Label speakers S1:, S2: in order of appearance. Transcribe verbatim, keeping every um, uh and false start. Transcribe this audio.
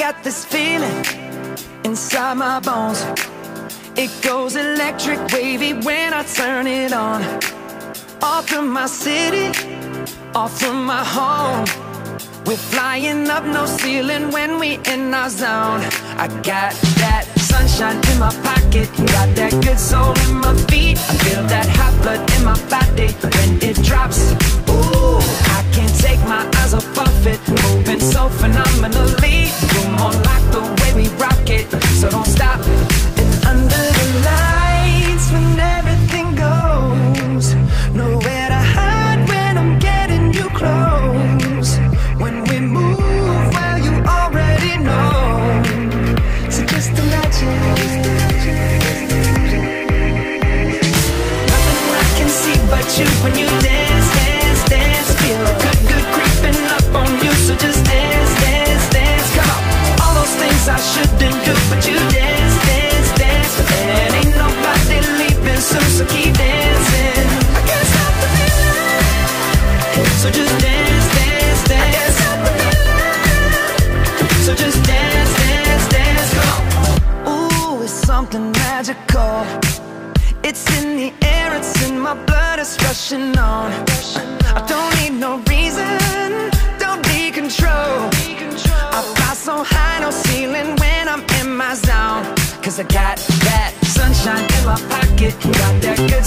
S1: got this feeling inside my bones. It goes electric wavy when I turn it on. Off from my city, off from my home. We're flying up, no ceiling when we in our zone. I got that sunshine in my pocket, got that good soul in my feet. I feel that hot blood in my body when it drops. Ooh, I can't take my eyes off of it, moving so phenomenally. You're more like the way we rock it, so don't stop. And under the lights, when everything goes, nowhere to hide when I'm getting you close. When we move, well, you already know. So just imagine. Nothing I can see but you when you dance, dance, dance. Feel good, good creeping up on you. So just dance, dance, dance. Come on. All those things I shouldn't do, but you dance, dance, dance. And ain't nobody leaving soon, so keep dancing. I can't stop the feeling. So just dance, dance, dance. I can't stop the feeling. So just dance, dance, dance. Come on. Ooh, it's something magical. It's in the air, it's in my blood, it's rushing on. I don't need no reason, don't need control. I fly so high, no ceiling when I'm in my zone. Cause I got that sunshine in my pocket, got that good